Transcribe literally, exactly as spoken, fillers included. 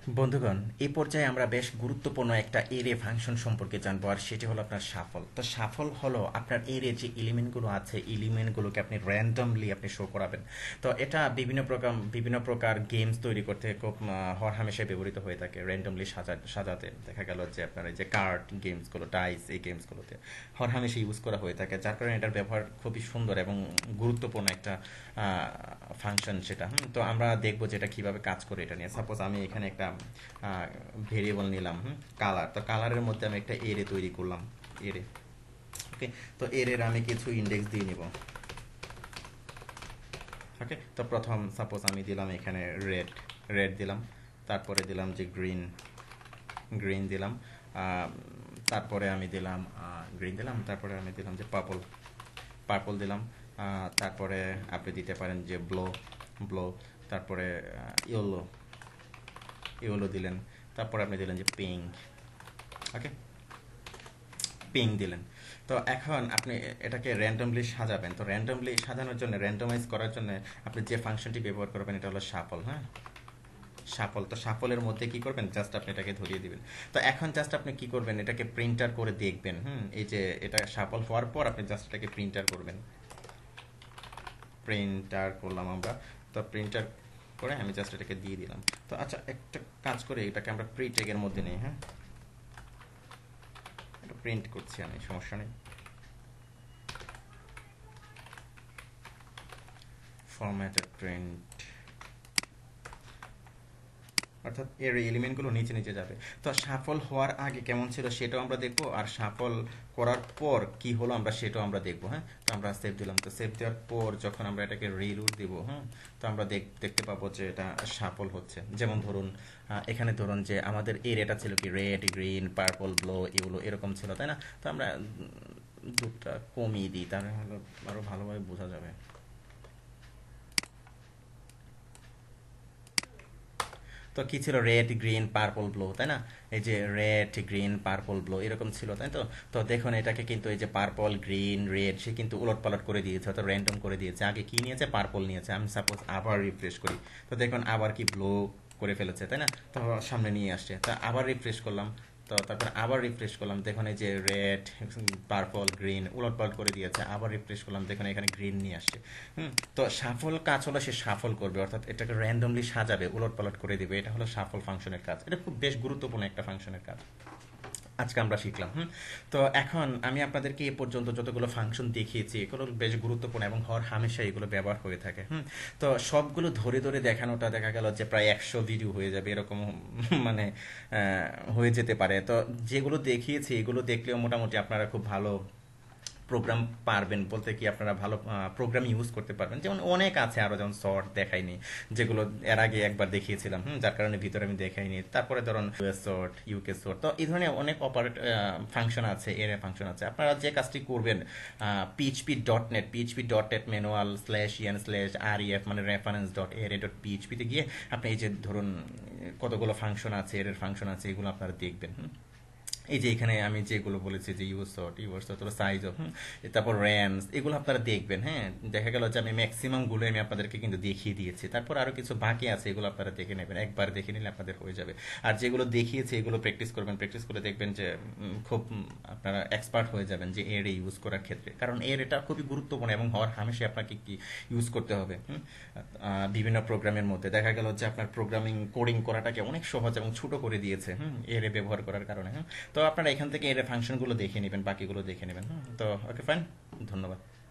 বন্ধুগণ, এই পর্যায়ে আমরা বেশ গুরুত্বপূর্ণ একটা এরে ফাংশন সম্পর্কে জানবো, আর সেটি হলো আপনার সাফল। তো সাফল হলো আপনার এরে যে এলিমেন্টগুলো আছে, এলিমেন্টগুলোকে আপনি র্যান্ডমলি আপনি শো করাবেন। তো এটা বিভিন্ন প্রকার বিভিন্ন প্রকার গেমস তৈরি করতে খুব আহ, হরহামেশাই ব্যবহৃত হয়ে থাকে। র্যান্ডমলি সাজা সাজাতে দেখা গেল যে আপনার এই যে কার্ড গেমসগুলো, ডাইস, এই গেমসগুলোতে হরহামেশাই ইউজ করা হয়ে থাকে, যার কারণে এটার ব্যবহার খুবই সুন্দর এবং গুরুত্বপূর্ণ একটা ফাংশন সেটা। হুম, তো আমরা দেখবো যে এটা কিভাবে কাজ করে এটা নিয়ে। সাপোজ আমি এখানে একটা ভেরিয়েবল নিলাম, হুম, কালার। তো কালারের মধ্যে আমি একটা এরে তৈরি করলাম, এরে। ওকে, তো এরের আমি কিছু ইন্ডেক্স দিয়ে নিব। ওকে, তো প্রথম সাপোজ আমি দিলাম এখানে রেড, রেড দিলাম। তারপরে দিলাম যে গ্রিন, গ্রিন দিলাম। আহ, তারপরে আমি দিলাম গ্রিন দিলাম। তারপরে আমি দিলাম যে পার্পল, পার্পল দিলাম। আহ, তারপরে আপনি দিতে পারেন যে ব্লো, ব্লো। তারপরে ইয়েলো, ইয়েলো দিলেন। তারপরে আপনি দিলেন যে পিঙ্ক। ওকে, পিং দিলেন। তো এখন আপনি এটাকে র্যান্ডমলি সাজাবেন। তো র্যান্ডমলি সাজানোর জন্য, র্যান্ডমাইজ করার জন্য আপনি যে ফাংশনটি ব্যবহার করবেন এটা হলো শাফল। হ্যাঁ, শাফল। তো শাফলের মধ্যে কি করবেন, জাস্ট আপনি এটাকে ধরিয়ে দিবেন। তো এখন জাস্ট আপনি কি করবেন, এটাকে প্রিন্টার করে দেখবেন। হুম, এই যে এটা শাফল হওয়ার পর আপনি জাস্ট এটাকে প্রিন্টার করবেন। প্রিন্টার করলাম আমরা। তো প্রিন্টার করে আমি জাস্ট এটাকে দিয়ে দিলাম। তো আচ্ছা, একটা কাজ করে এটাকে আমরা প্রি ট্যাগের মধ্যে নিই। হ্যাঁ, এটা প্রিন্ট করছি আমি, সমস্যা নেই। ফরম্যাটেড প্রিন্ট, অর্থাৎ এর এলিমেন্টগুলো নিচে নিচে যাবে। তো সাফল হওয়ার আগে কেমন ছিল সেটাও আমরা দেখবো, আর সাফল করার পর কি হলো আমরা সেটাও আমরা দেখবো। হ্যাঁ, তো আমরা সেভ দিলাম। তো সেভ দেওয়ার পর যখন আমরা এটাকে রিলোড দিব, হ্যাঁ, তো আমরা দেখতে পাবো যে এটা সাফল হচ্ছে। যেমন ধরুন এখানে ধরুন যে আমাদের এর এটা ছিল কি রেড, গ্রিন, পার্পল, ব্লু, এগুলো এরকম ছিল, তাই না? তো আমরা দুধটা কমিয়ে দিই, তাহলে হলো আরো ভালোভাবে বোঝা যাবে। তো কি ছিল, রেড, গ্রিন, পার্পল, ব্লু, তাই না? এই যে রেড, গ্রিন, পার্পল, ব্লু এরকম ছিল, তাই তো? তো দেখুন এটাকে কিন্তু এই যে পার্পল, গ্রিন, রেড সে কিন্তু উলট পালট করে দিয়েছে, অর্থাৎ র্যান্ডম করে দিয়েছে। আগে কি নিয়েছে, পার্পল নিয়েছে। আমি সাপোজ আবার রিফ্রেশ করি, তো দেখুন আবার কি ব্লু করে ফেলেছে, তাই না? তো সামনে নিয়ে আসছে। তা আবার রিফ্রেশ করলাম, তো তারপর আবার রিফ্রেশ করলাম, দেখুন এই যে রেড, পার্পল, গ্রিন উলট পালট করে দিয়েছে। আবার রিফ্রেশ করলাম, দেখুন এখানে গ্রিন নিয়ে আসছে। হুম, তো সাফল কাজ হলো সে সাফল করবে, অর্থাৎ এটাকে র্যান্ডমলি সাজাবে, উলট পালট করে দিবে। এটা হলো সাফল ফাংশনের কাজ। এটা খুব বেশ গুরুত্বপূর্ণ একটা ফাংশনের কাজ আজকে আমরা শিখলাম। হুম, তো এখন আমি আপনাদেরকে এ পর্যন্ত যতগুলো ফাংশন দেখিয়েছি এগুলো বেশ গুরুত্বপূর্ণ এবং হর হামেশা এগুলো ব্যবহার হয়ে থাকে। হুম, তো সবগুলো ধরে ধরে দেখানোটা দেখা গেল যে প্রায় একশো ভিডিও হয়ে যাবে এরকম, মানে আহ, হয়ে যেতে পারে। তো যেগুলো দেখিয়েছি এগুলো দেখলেও মোটামুটি আপনারা খুব ভালো প্রোগ্রাম পারবেন, বলতে কি আপনারা ভালো প্রোগ্রাম ইউজ করতে পারবেন। যেমন অনেক আছে আরো, যেমন শর্ট দেখাইনি, যেগুলো এর আগে একবার দেখিয়েছিলাম, হুম, যার কারণে ভিতরে আমি দেখাইনি। তারপরে ধরুন ইউএস শর্ট, ইউকে শর্ট, তো এই ধরনের অনেক অপারেট ফাংশন আছে, এর ফাংশন আছে। আপনারা যে কাজটি করবেন, PHP dot net, PHP dot net manual slash E N slash R E F মানে রেফারেন্স ডট এর ডট পিএইচপিতে গিয়ে আপনি এই যে ধরুন কতগুলো ফাংশন আছে, এর ফাংশন আছে, এগুলো আপনারা দেখবেন। হুম, এই যে এখানে আমি যেগুলো বলেছি যে use short, use short, size of, তারপর র্যামস, এগুলো আপনারা দেখবেন। হ্যাঁ, দেখা গেল যে আমি ম্যাক্সিমাম গুলো আমি আপনাদেরকে কিন্তু দেখিয়ে দিয়েছি। তারপর আরো কিছু বাকি আছে, এগুলো আপনারা দেখে নেবেন, একবার দেখে নিলে আপনাদের হয়ে যাবে। আর যেগুলো দেখিয়েছি এগুলো প্র্যাকটিস করবেন, প্র্যাকটিস করে দেখবেন যে উম, খুব উম, আপনারা এক্সপার্ট হয়ে যাবেন যে এর ইউজ করার ক্ষেত্রে। কারণ এর এটা খুবই গুরুত্বপূর্ণ এবং হওয়ার হামেশাই আপনাকে কি ইউজ করতে হবে। হুম, আহ, বিভিন্ন প্রোগ্রামের মধ্যে দেখা গেল যে আপনার প্রোগ্রামিং কোডিং করাটাকে অনেক সহজ এবং ছোট করে দিয়েছে, হুম, এর ব্যবহার করার কারণে। হ্যাঁ, তো আপনারা এখান থেকে এর ফাংশনগুলো দেখে নেবেন, বাকিগুলো দেখে নেবেন। হুম, তো ওকে ফাইন, ধন্যবাদ।